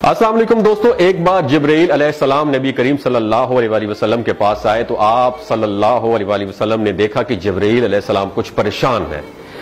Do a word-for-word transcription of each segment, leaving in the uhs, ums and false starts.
السلام علیکم دوستو، ایک بار جبرائیل علیہ السلام نبی کریم صلی اللہ علیہ وآلہ وسلم کے پاس آئے تو آپ صلی اللہ علیہ وآلہ وسلم نے دیکھا کہ جبرائیل علیہ السلام کچھ پریشان ہے۔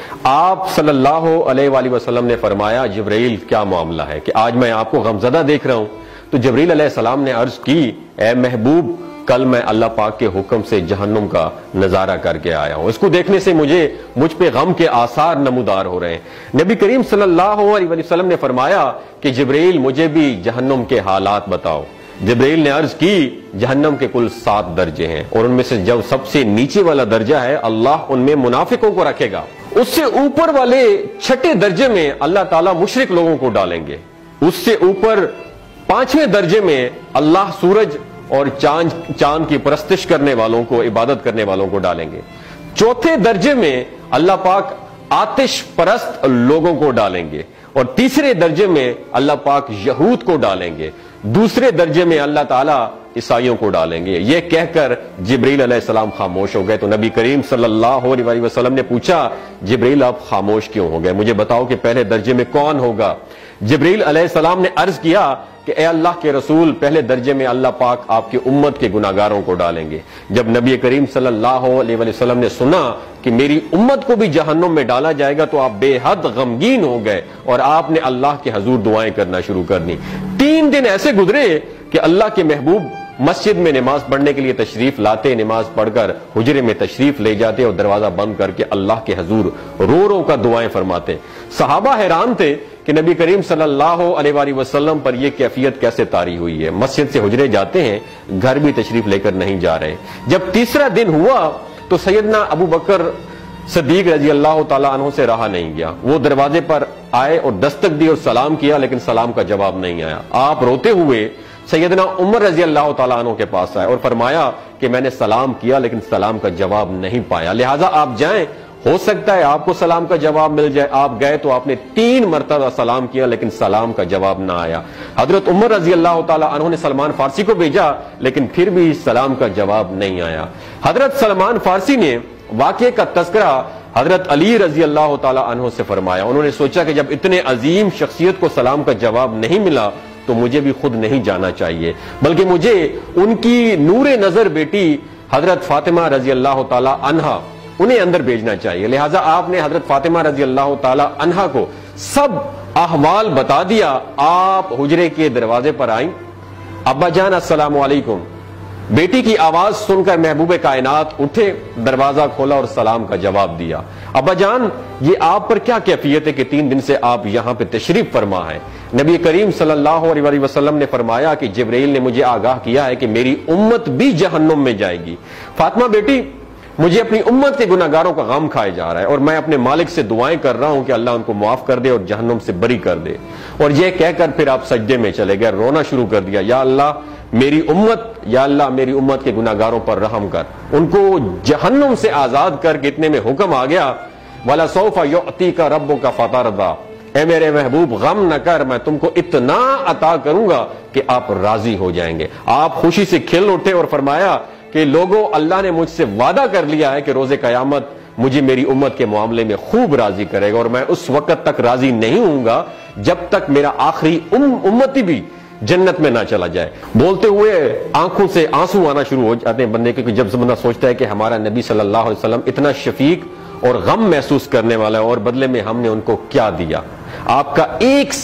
آپ صلی اللہ علیہ وآلہ وسلم نے فرمایا جبرائیل کیا معاملہ ہے کہ آج میں آپ کو غمزدہ دیکھ رہا ہوں؟ تو جبرائیل علیہ السلام نے عرض کی، اے محبوب، کل میں اللہ پاک کے حکم سے جہنم کا نظارہ کر کے آیا ہوں، اس کو دیکھنے سے مجھے مجھ پہ غم کے آثار نمودار ہو رہے ہیں۔ نبی کریم صلی اللہ علیہ وسلم نے فرمایا کہ جبرائیل مجھے بھی جہنم کے حالات بتاؤ۔ جبرائیل نے عرض کی، جہنم کے کل سات درجے ہیں اور ان میں سے جو سب سے نیچے والا درجہ ہے اللہ ان میں منافقوں کو رکھے گا، اس سے اوپر والے چھٹے درجے میں اللہ تعالیٰ مشرک لوگوں کو ڈالیں گے، اس سے اوپر پانچویں درجے میں اللہ سورج اور چاند چاند کی پرستش کرنے والوں کو، عبادت کرنے والوں کو ڈالیں گے، چوتھے درجے میں اللہ پاک آتش پرست لوگوں کو ڈالیں گے، اور تیسرے درجے میں اللہ پاک یہود کو ڈالیں گے، دوسرے درجے میں اللہ تعالیٰ عیسائیوں کو ڈالیں گے۔ یہ کہہ کر جبرائیل علیہ السلام خاموش ہو گئے تو نبی کریم صلی اللہ علیہ وآلہ وسلم نے پوچھا، جبرائیل آپ خاموش کیوں ہو گئے؟ مجھے بتاؤ کہ پہلے درجے میں کون ہوگا؟ جبرائیل علیہ السلام نے عرض کیا کہ اے اللہ کے رسول، پہلے درجے میں اللہ پاک آپ کی امت کے گناہگاروں کو ڈالیں گے۔ جب نبی کریم صلی اللہ علیہ وآلہ وسلم نے سنا کہ میری امت کو بھی جہنم میں ڈالا جائے گا تو آپ بے حد غمگین ہو گئے اور آپ نے اللہ کے حضور دعائیں کرنا شروع کر دی۔ تین دن ایسے گزرے کہ اللہ کے محبوب مسجد میں نماز پڑھنے کے لیے تشریف لاتے، نماز پڑھ کر حجرے میں تشریف لے جاتے اور دروازہ بند کر کے اللہ کے حضور رو رو کر دعائیں فرماتے۔ صحابہ حیران تھے کہ نبی کریم صلی اللہ علیہ وآلہ وسلم پر یہ کیفیت کیسے طاری ہوئی ہے، مسجد سے حجرے جاتے ہیں، گھر بھی تشریف لے کر نہیں جا رہے۔ جب تیسرا دن ہوا تو سیدنا ابو بکر صدیق رضی اللہ تعالیٰ عنہ سے رہا نہیں گیا، وہ دروازے پر آئے اور دستک دی اور سلام کیا، لیکن سلام کا جواب نہیں آیا۔ آپ روتے ہوئے سیدنا عمر رضی اللہ تعالیٰ عنہ کے پاس آئے اور فرمایا کہ میں نے سلام کیا لیکن سلام کا جواب نہیں پایا، لہٰذا آپ جائیں، ہو سکتا ہے آپ کو سلام کا جواب مل جائے۔ آپ گئے تو آپ نے تین مرتبہ سلام کیا لیکن سلام کا جواب نہ آیا۔ حضرت عمر رضی اللہ تعالیٰ عنہ نے سلمان فارسی کو بھیجا لیکن پھر بھی سلام کا جواب نہیں آیا۔ حضرت سلمان فارسی نے واقعے کا تذکرہ حضرت علی رضی اللہ تعالیٰ عنہ سے فرمایا۔ انہوں نے سوچا کہ جب اتنے عظیم شخصیت کو سلام کا جواب نہیں ملا تو مجھے بھی خود نہیں جانا چاہیے، بلکہ مجھے ان کی نور نظر بیٹی حضرت فاطمہ رضی اللہ تعالیٰ عنہا انہیں اندر بھیجنا چاہیے۔ لہٰذا آپ نے حضرت فاطمہ رضی اللہ تعالیٰ عنہا کو سب احوال بتا دیا۔ آپ حجرے کے دروازے پر آئیں، ابا جان السلام علیکم۔ بیٹی کی آواز سن کر محبوب کائنات اٹھے، دروازہ کھولا اور سلام کا جواب دیا۔ ابا جان، یہ آپ پر کیا کیفیت ہے کہ تین دن سے آپ یہاں پہ تشریف فرما ہے؟ نبی کریم صلی اللہ علیہ وآلہ وسلم نے فرمایا کہ جبرائیل نے مجھے آگاہ کیا ہے کہ میری امت بھی جہنم میں جائے گی۔ فاطمہ بیٹی، مجھے اپنی امت کے گناہگاروں کا غم کھائے جا رہا ہے اور میں اپنے مالک سے دعائیں کر رہا ہوں کہ اللہ ان کو معاف کر دے اور جہنم سے بری کر دے۔ اور یہ کہہ کر پھر آپ سجدے میں چلے گئے، رونا شروع کر دیا، یا اللہ میری امت، یا اللہ میری امت کے گناہگاروں پر رحم کر، ان کو جہنم سے آزاد کر کے اتنے میں حکم آ گیا، وَلَسَوْفَ يُعْطِيكَ رَبُّكَ فَتَرْضَىٰ، اے میرے محبوب غم نہ کر، میں تم کو اتنا عطا کروں گا کہ آپ راضی ہو جائیں گے۔ آپ خوشی سے کھل اٹھے اور فرمایا کہ لوگوں، اللہ نے مجھ سے وعدہ کر لیا ہے کہ روز قیامت مجھے میری امت کے معاملے میں خوب راضی کرے گا، اور میں اس وقت تک راضی نہیں ہوں گا جب تک میرا آخری ام امتی بھی جنت میں نہ چلا جائے۔ بولتے ہوئے آنکھوں سے آنسو آنا شروع ہو جاتے ہیں بندے کے، جب بندہ سوچتا ہے کہ ہمارا نبی صلی اللہ علیہ وسلم اتنا شفیق اور غم محسوس کرنے والا ہے اور بدلے میں ہم نے ان کو کیا دیا۔ آپ کا ایک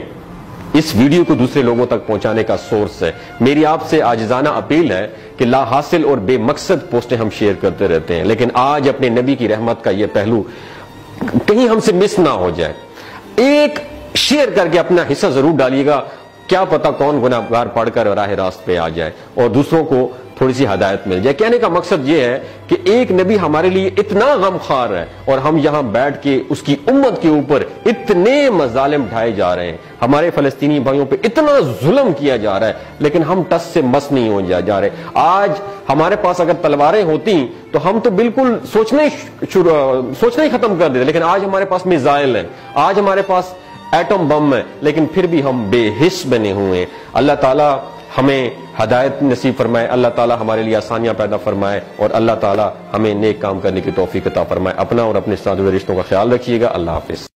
سیکنڈ اس ویڈیو کو دوسرے لوگوں تک پہنچانے کا سورس ہے۔ میری آپ سے عاجزانہ اپیل ہے کہ لا حاصل اور بے مقصد پوسٹیں ہم شیئر کرتے رہتے ہیں، لیکن آج اپنے نبی کی رحمت کا یہ پہلو کہیں ہم سے مس نہ ہو جائے۔ ایک شیئر کر کے اپنا حصہ ضرور ڈالیے گا، کیا پتا کون گناہگار پڑھ کر راہ راست پہ آ جائے اور دوسروں کو تھوڑی سی ہدایت مل جائے۔ کہنے کا مقصد یہ ہے کہ ایک نبی ہمارے لیے اتنا غم خوار ہے اور ہم یہاں بیٹھ کے اس کی امت کے اوپر اتنے مظالم ڈھائے جا رہے ہیں، ہمارے فلسطینی بھائیوں پہ اتنا ظلم کیا جا رہا ہے، لیکن ہم ٹس سے مس نہیں ہو جا رہے۔ آج ہمارے پاس اگر تلواریں ہوتی تو ہم تو بالکل سوچنا ہی سوچنا ہی ختم کر دیتے، لیکن آج ہمارے پاس میزائل ہیں، آج ہمارے پاس ایٹم بم ہے، لیکن پھر بھی ہم بے حس بنے ہوئے ہیں۔ اللہ تعالیٰ ہمیں ہدایت نصیب فرمائے، اللہ تعالیٰ ہمارے لیے آسانیاں پیدا فرمائے اور اللہ تعالیٰ ہمیں نیک کام کرنے کی توفیق عطا فرمائے۔ اپنا اور اپنے ساتھ ہوئے رشتوں کا خیال رکھیے گا۔ اللہ حافظ۔